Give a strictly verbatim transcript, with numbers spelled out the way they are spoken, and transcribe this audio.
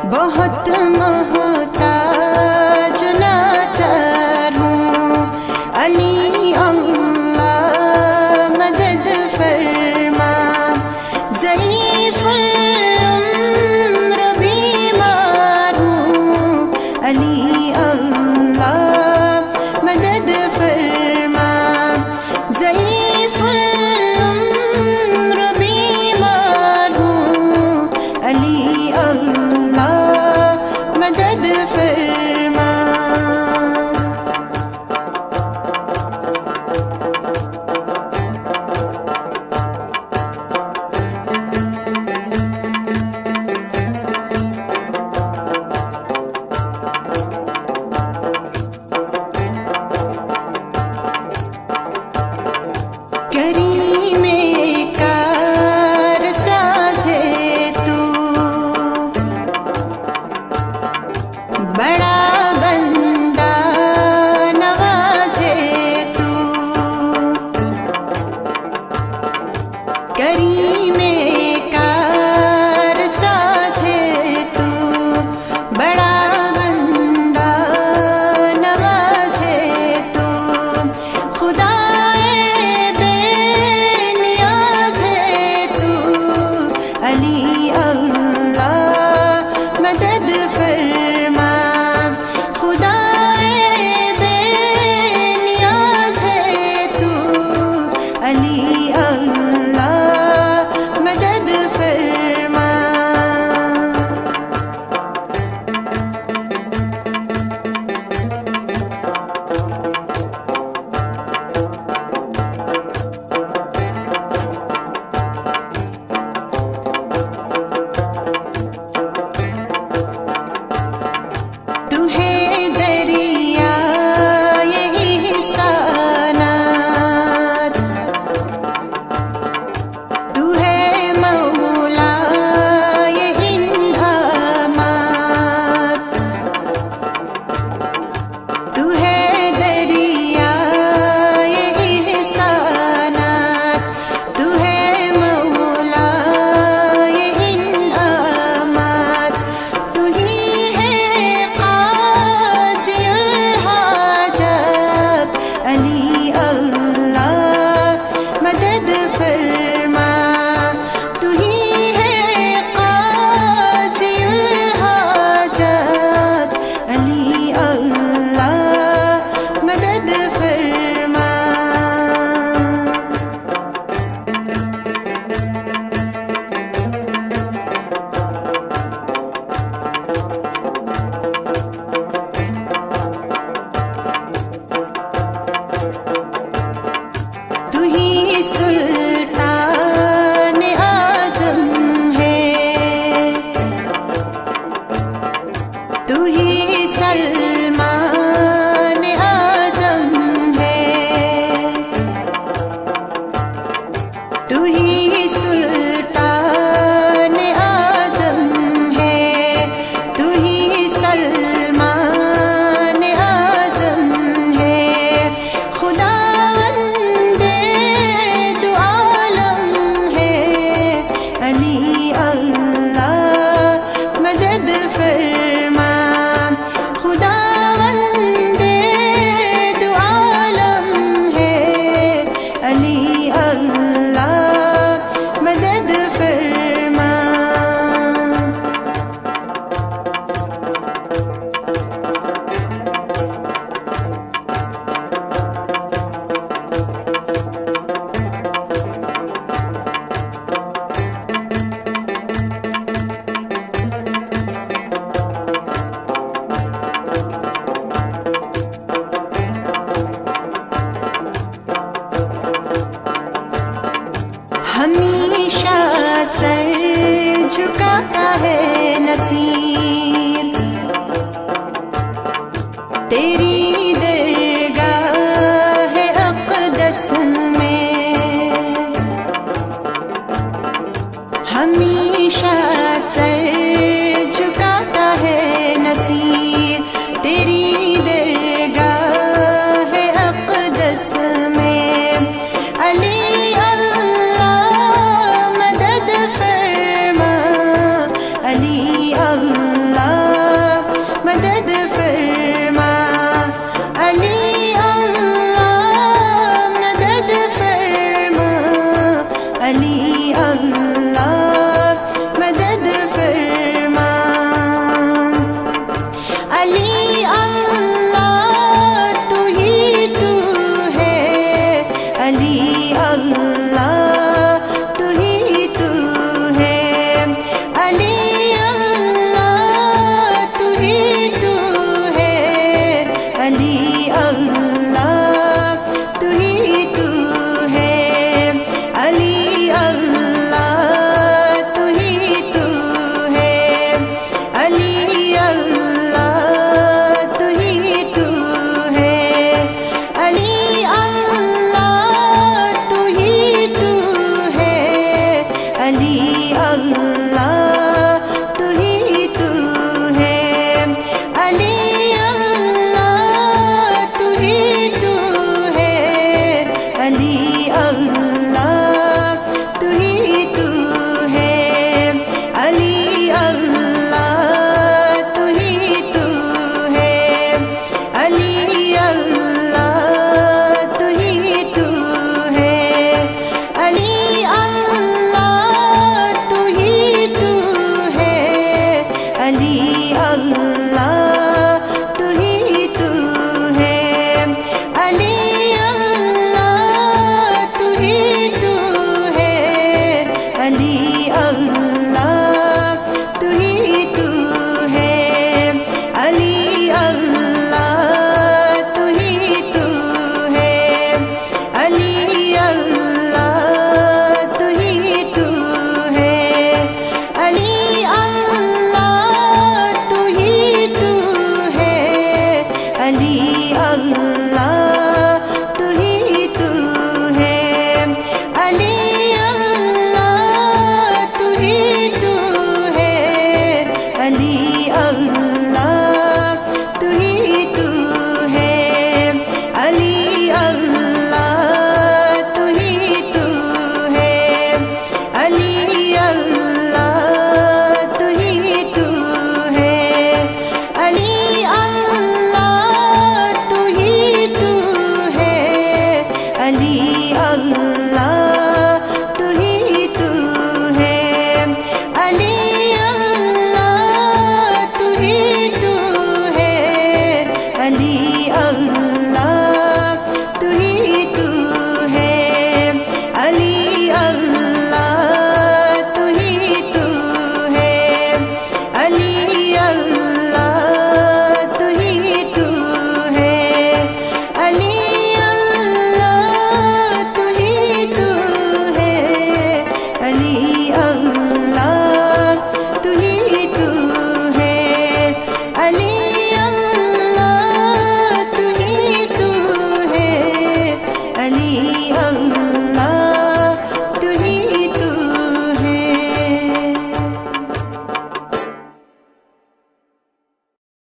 बहुत मोहताज लाचार हूँ अली अल्लाह मदद फरमा। ज़ईफ़ुल उम्र बीमार हूँ अली अल्लाह मदद फरमा। ज़ईफ़ुल उम्र बीमार हूँ अली अल्लाह मदद फरमा। करीमे कार साज़े तू बड़ा बंदा नवाजे तू। करीमे कार साज़े तू बड़ा बंदा नवाजे तू। खुदाए बेनियाज़ है तू अली अल्लाह मदद फरमा। खुदाए बेनियाज़ है तू अली अल्लाह मदद फरमा। तू है दरिया ये एहसानात, तू है मौला ये इनामात। तू है दरिया ये एहसानात, तू है मौला ये इनामात। तू ही है क़ाज़िउल हाजत अली अल्लाह मदद फरमा। तू ही है क़ाज़िउल हाजत अली अल्लाह मदद फरमा। तू ही सुल्तान आज़म है, तू ही सलमान आज़म है। तू ही सुल्तान आज़म है, तू ही सलमान आज़म है। खुदावंदे दो आलम है अली अल्लाह मदद फरमा। खुदावंदे दो आलम है अली अल्लाह मदद फरमा। अली अल्लाह।